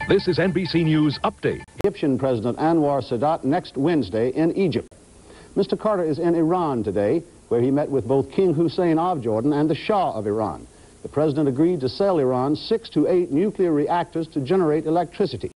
This is NBC News Update. Egyptian President Anwar Sadat next Wednesday in Egypt. Mr. Carter is in Iran today, where he met with both King Hussein of Jordan and the Shah of Iran. The president agreed to sell Iran 6 to 8 nuclear reactors to generate electricity.